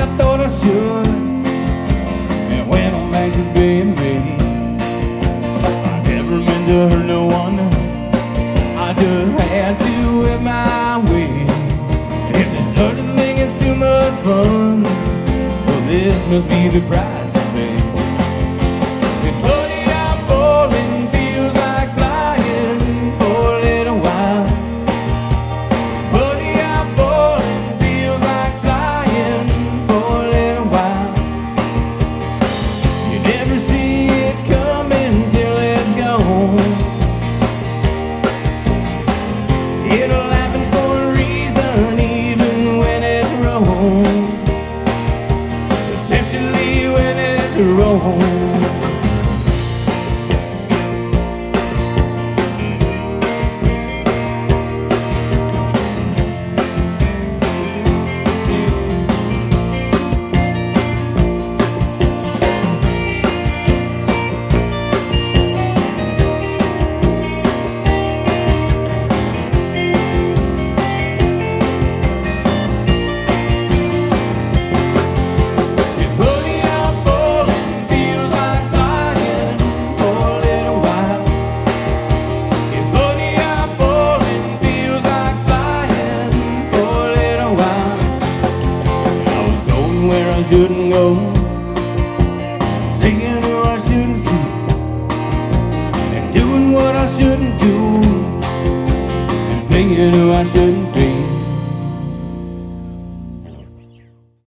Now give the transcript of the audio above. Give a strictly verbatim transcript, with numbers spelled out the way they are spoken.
I thought I should, and when I'm back to being me, I never meant to hurt no one. I just had to have my way. If this other thing is too much fun, well, this must be the price I pay. It's funny how falling feels like flying for a little while. It's funny how falling feels like flying for a little while. You never see it coming till it's gone. It all happens for a reason, even when it's wrong. Especially when it's wrong.